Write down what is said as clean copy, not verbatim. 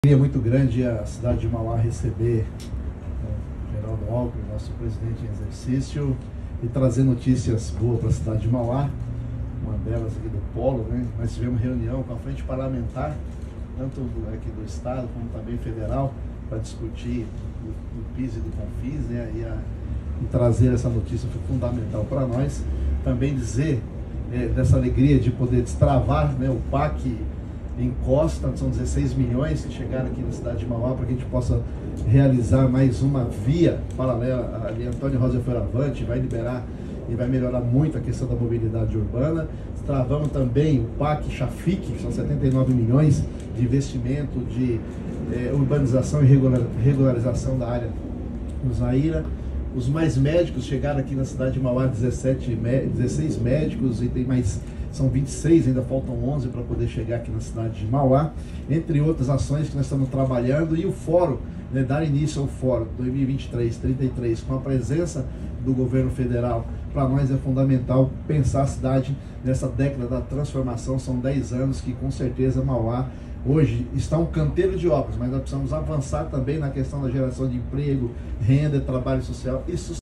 É muito grande a cidade de Mauá receber o Geraldo Alckmin, nosso presidente em exercício, e trazer notícias boas para a cidade de Mauá. Uma delas aqui do Polo, né? Nós tivemos reunião com a frente parlamentar, tanto aqui do Estado como também federal, para discutir do PIS e do CONFIS, né? E trazer essa notícia foi fundamental para nós. Também dizer dessa alegria de poder destravar, né, o PAC em Costa, são 16 milhões que chegaram aqui na cidade de Mauá para que a gente possa realizar mais uma via paralela ali, Antônio Rosa Fioravante, vai liberar e vai melhorar muito a questão da mobilidade urbana. Travamos também o PAC Chafique, que são 79 milhões de investimento de urbanização e regularização da área do Zaira. Os mais médicos chegaram aqui na cidade de Mauá, 16 médicos, e tem mais, são 26, ainda faltam 11 para poder chegar aqui na cidade de Mauá, entre outras ações que nós estamos trabalhando. E o fórum, né, dar início ao fórum 2023-33, com a presença do governo federal, para nós é fundamental pensar a cidade nessa década da transformação. São 10 anos que com certeza Mauá hoje está um canteiro de obras, mas nós precisamos avançar também na questão da geração de emprego, renda, trabalho social e